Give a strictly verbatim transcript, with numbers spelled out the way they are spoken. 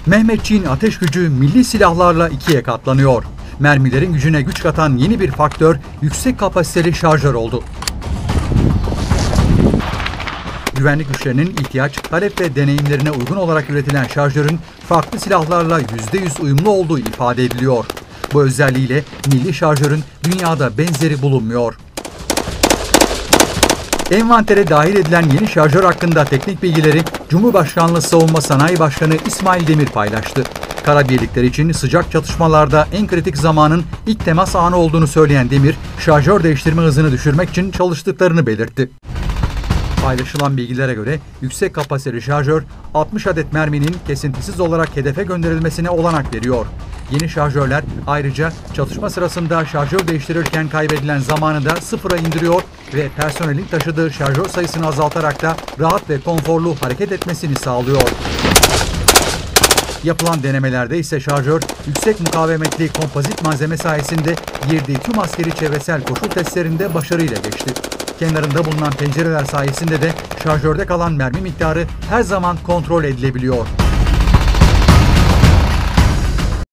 Mehmetçiğin ateş gücü milli silahlarla ikiye katlanıyor. Mermilerin gücüne güç katan yeni bir faktör yüksek kapasiteli şarjör oldu. Güvenlik güçlerinin ihtiyaç, talep ve deneyimlerine uygun olarak üretilen şarjörün farklı silahlarla yüzde yüz uyumlu olduğu ifade ediliyor. Bu özelliğiyle milli şarjörün dünyada benzeri bulunmuyor. Envantere dahil edilen yeni şarjör hakkında teknik bilgileri Cumhurbaşkanlığı Savunma Sanayi Başkanı İsmail Demir paylaştı. Kara birlikler için sıcak çatışmalarda en kritik zamanın ilk temas anı olduğunu söyleyen Demir, şarjör değiştirme hızını düşürmek için çalıştıklarını belirtti. Paylaşılan bilgilere göre yüksek kapasiteli şarjör altmış adet merminin kesintisiz olarak hedefe gönderilmesine olanak veriyor. Yeni şarjörler ayrıca çatışma sırasında şarjör değiştirirken kaybedilen zamanı da sıfıra indiriyor ve personelin taşıdığı şarjör sayısını azaltarak da rahat ve konforlu hareket etmesini sağlıyor. Yapılan denemelerde ise şarjör yüksek mukavemetli kompozit malzeme sayesinde girdiği tüm askeri çevresel koşul testlerinde başarıyla geçti. Kenarında bulunan pencereler sayesinde de şarjörde kalan mermi miktarı her zaman kontrol edilebiliyor.